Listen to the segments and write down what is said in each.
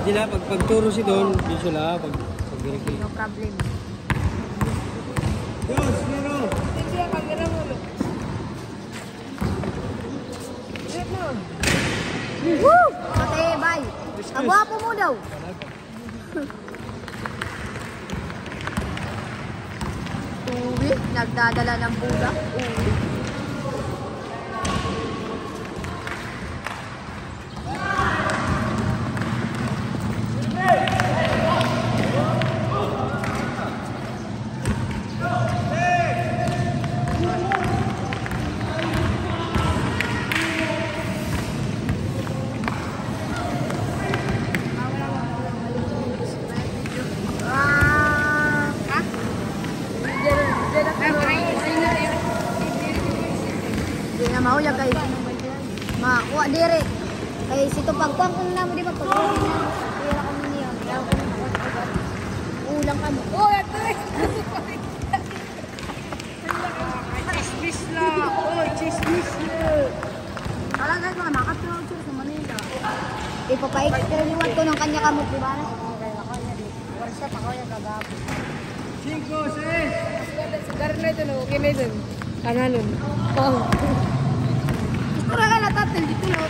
Sila, pagturo si Don, di sila, pag-direct. No problem. Diyos, Nero! Hindi ako, gano'n mo. Woo! Patay, bye. Agwapo mo daw. Uwi, nagdadala ng bulak. Uwi. Mau ya kay makuha dire kay sito pagkuan ko na mo di ba pag pira ko niya daw ko ulang ka mo Ito eh! Chismis na! Chismis na! talaga mga makatulog siya sa Manila ipapaikliwat ko ng kanya kamot di ba na ako niya di workshop ako yung gagapon 5, 6! Segar na ito, no? Okay na ito. Kananon. Oh. Pura ka natatil dito no.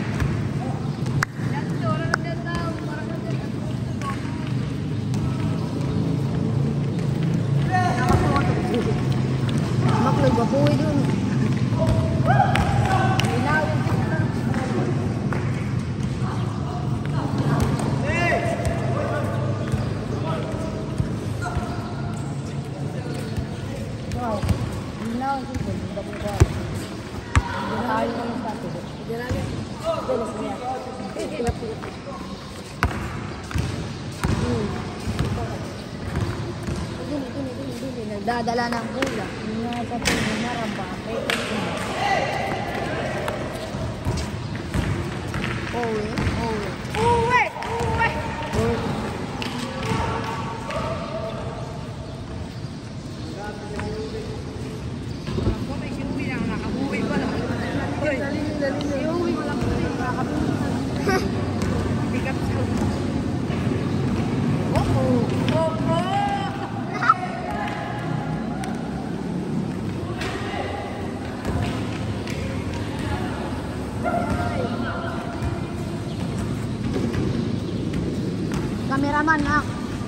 Maklog babuhay dun. Wow. Now, nagdadala ng bulak. Nasa pinaramba. Uwi. Uwe! Uwe! Ako may sinuwi na nakabuwi ko lang. Uy! Sinuwi ko lang. Nakabuwi. Pick up siya. Kameraman ha.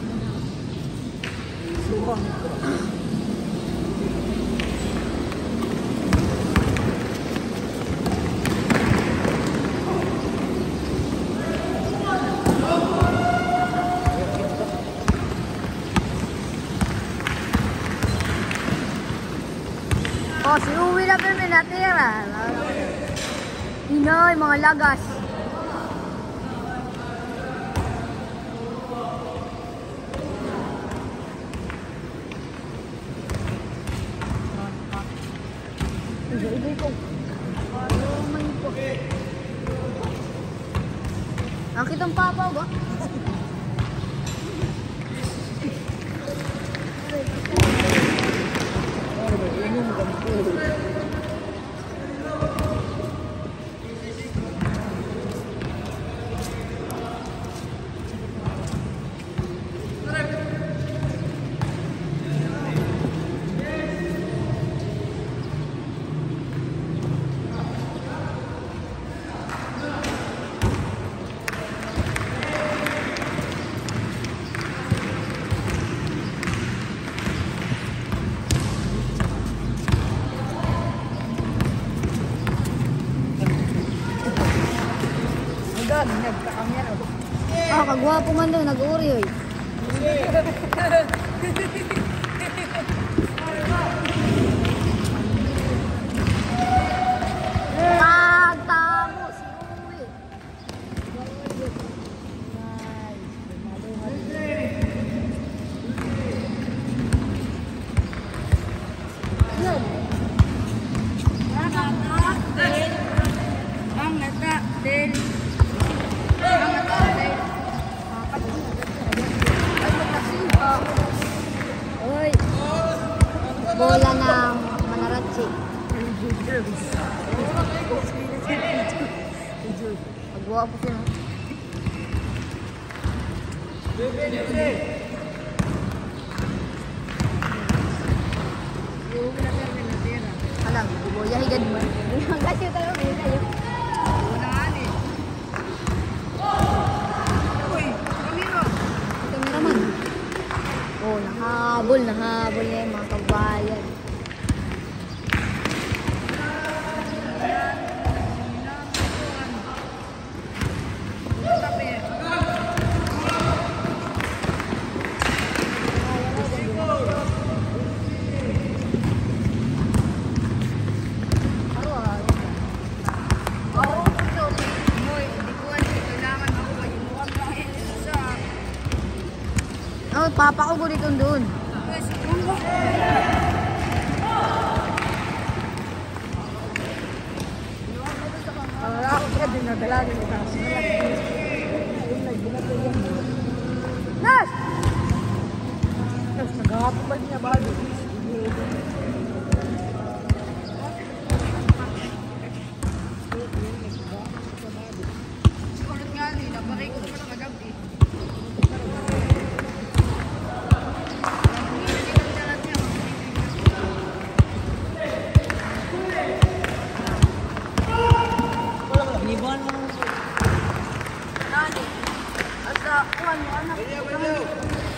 Oh, si Uwi na pa may natira. Inoy, mga lagas. Ibig ko. Ang kitang papaw ba? Nagkakamera. Ah, kagwapo man daw, nag-uri oy. Pagtamo si Uwi. Oy. Bola ng Manarachi. Agwapo siya. Iuwi na pero pinatira. Alam, buya higad mo. Ang kasyo talaga buya kayo. Una nga ni. Uy, Ramiro. Cameraman. Oh, nahabol niya yung mga kabayan. Oh, papa ko dito doon. Wala ako ka din nadalagin ko kasi. Nas! Tapos nagahapon ba niya ba? Kulot nga ni, nabaray ko naman ang agabi. Inibuan mo. Nani? Asa, kuhan mo, anak.